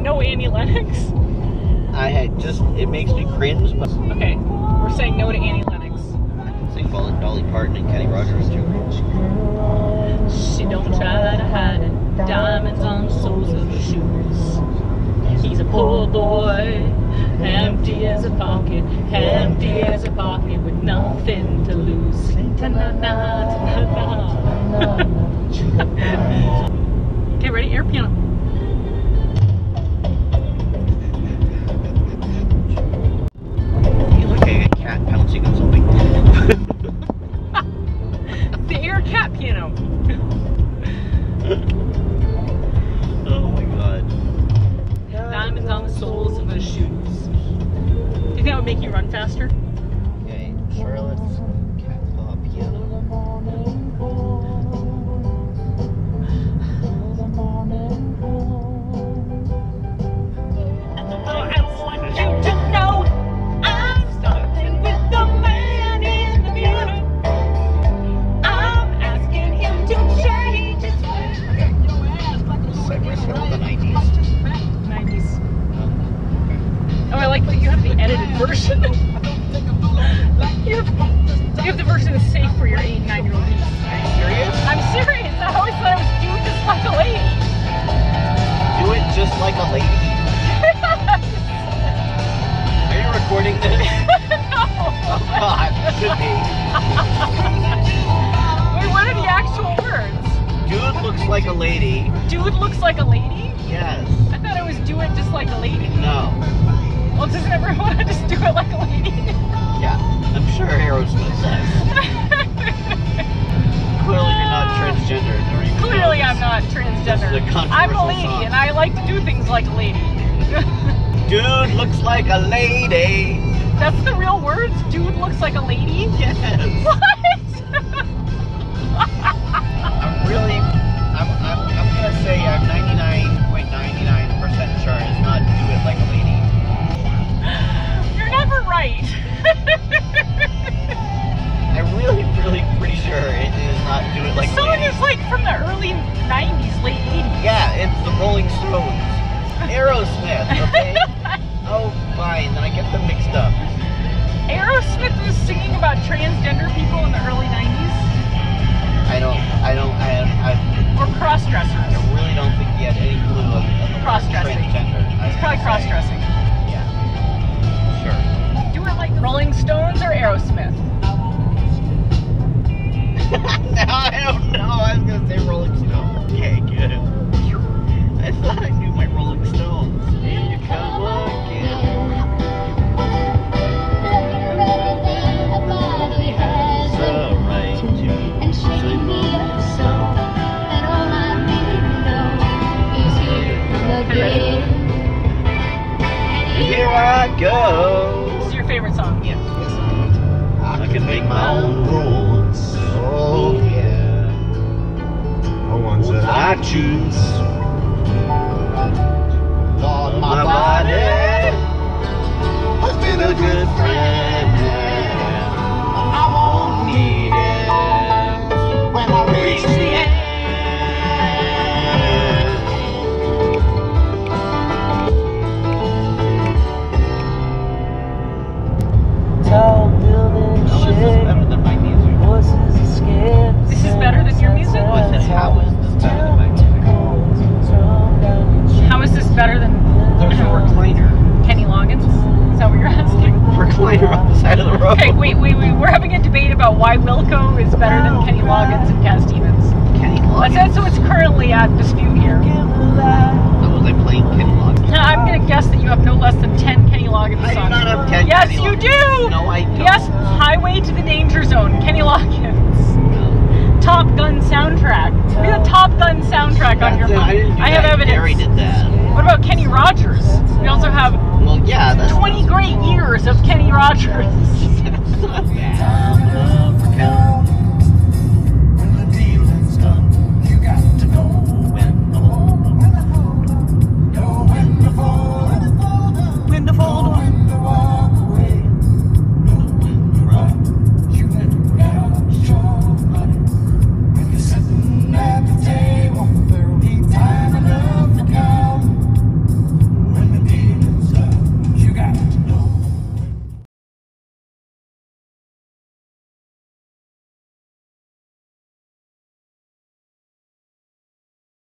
no Annie Lennox? It makes me cringe, but... Okay, we're saying no to Annie Lennox. I can sing Dolly Parton and Kenny Rogers too. She don't try to hide it. Diamonds on the soles of her shoes. He's a poor boy, empty as a pocket with nothing to lose. Sing ta-na-na, ta-na-na. Okay, ready? Air piano. You look like a cat pouncing on something. The air cat piano. Oh my god. Diamonds on the soles of her shoes. Do you think that would make you run faster? Okay, Charlotte's cat claw piano. Version. you have the version that's safe for your 8 and 9-year-old niece. Are you serious? I'm serious. I always thought I was do just like a lady. Do it just like a lady. Are you recording this? No. Oh god, it should be. Wait, what are the actual words? Dude looks like a lady. Dude looks like a lady? Yes. I thought it was do it just like a lady. No. Well, doesn't everyone just do it like a lady? Yeah, I'm sure Aerosmith does. Clearly you're not transgender. Clearly I'm not transgender. I'm a lady song. and I like to do things like a lady. Dude looks like a lady. That's the real words? Dude looks like a lady? Yes. What? I'm gonna say I'm 99.99% sure it's not do it like a lady. You're never right. I'm really pretty sure it is not do it like a lady. The song is like from the early 90s, late 80s. Yeah, it's the Rolling Stones. Aerosmith, okay? Oh, fine, then I get them mixed up. Aerosmith was singing about transgender people in the early 90s? Or cross-dressers? I really don't think he had any clue of the Cross-dressing. transgender. It's probably cross-dressing. Yeah. Sure. Do it like Rolling Stones or Aerosmith? Now I don't know. I was gonna say Rolling Stones. Okay, good. I thought I knew my Rolling Stones. Here you come again. Everybody has the right to sing my song. Here I go. This is your favorite song? Yes. I can make my own rules. Oh yeah. The ones that I choose. Lord, my body has been a good friend. I won't need it when I reach the end. Tall building Better than my music. voices are scared. This is better than your music? I said, how is this better than my music? How is this better than There's a recliner. Kenny Loggins? Is that what you're asking? Recliner on the side of the road. Okay, wait. We're having a debate about why Wilco is better than Kenny Loggins and Cat Stevens. Kenny Loggins. That's what's currently at dispute here. So was I playing Kenny Loggins? I'm going to guess that you have no less than 10 Kenny Loggins songs. I do not have 10 Yes, Kenny you Loggins. do! No, I don't. Yes, Highway to the Danger Zone, Kenny Loggins. Top Gun soundtrack. Be the Top Gun soundtrack on your phone. I have evidence. Gary did that. What about Kenny Rogers? We also have Well, yeah, that's 20 great years of Kenny Rogers. not bad.